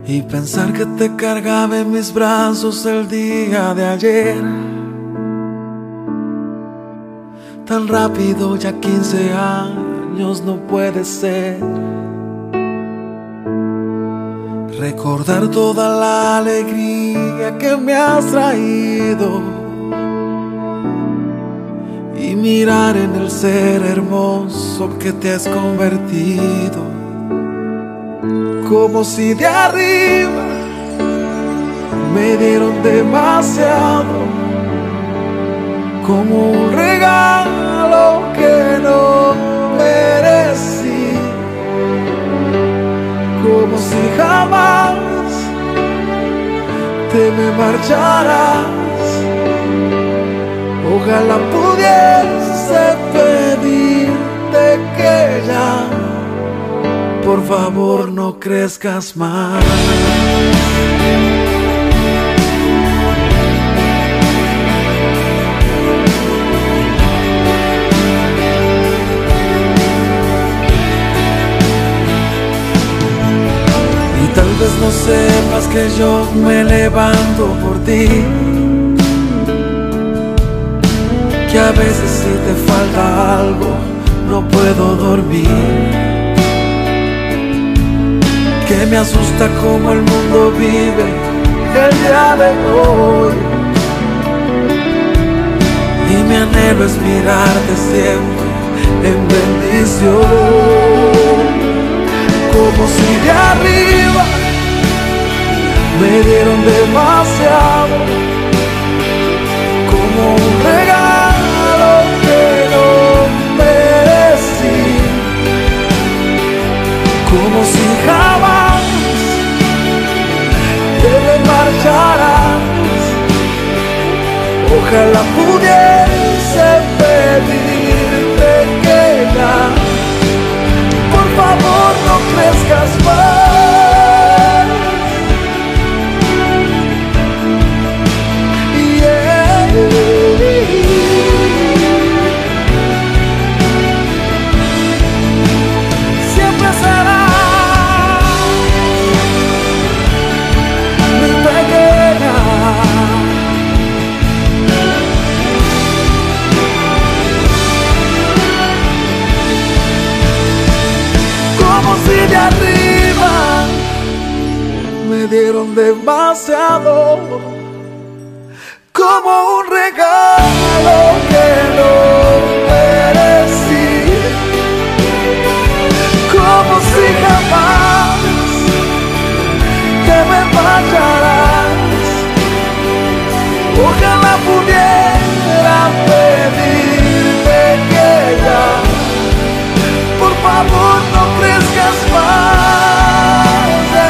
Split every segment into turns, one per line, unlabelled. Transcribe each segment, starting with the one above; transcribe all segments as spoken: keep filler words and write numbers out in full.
y pensar que te cargaba en mis brazos el día de ayer. Tan rápido, ya quince años no puede ser. Recordar toda la alegría que me has traído y mirar en el ser hermoso que te has convertido, como si de arriba me dieron demasiado, como un regalo que no merecí, como si jamás te me marcharas. Ojalá pudiese pedirte que ya, por favor, no crezcas más. Y tal vez no sepas que yo me levanto por ti, que a veces si te falta algo no puedo dormir, que me asusta cómo el mundo vive el día de hoy, y mi anhelo es mirarte siempre en bendición, como si de arriba me dieron demasiado, como un regalo que no merecí, como si jamás te me marcharas. Ojalá pudiese pedirte que ya, por favor, no crezcas más. De arriba me dieron demasiado, como un regalo que no merecí, como si jamás te me marcharás. Ojalá pudiera pedirte que ya, por favor, no crezcas más.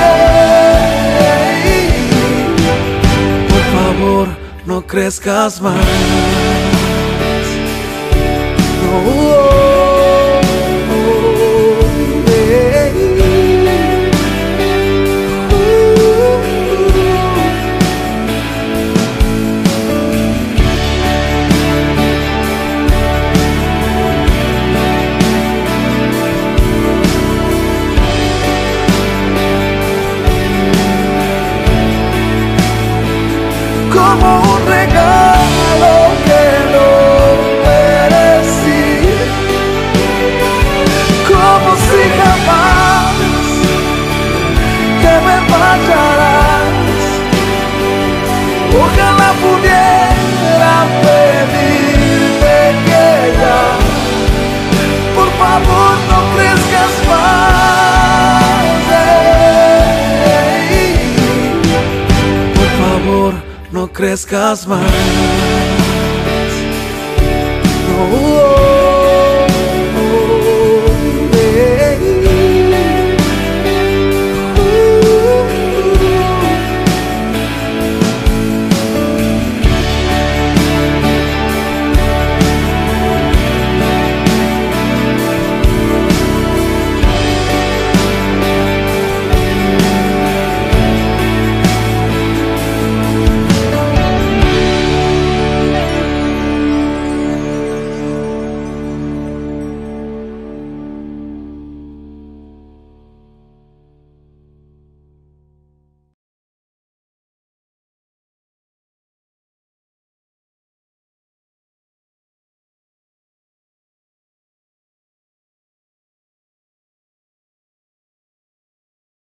Hey. Por favor, no crezcas más. No. Como un regalo que no merecí, como si jamás te me marcharás. Ojalá pudiera pedirte que ya, por favor, no crezcas más. Hey. Por favor, no crezcas más.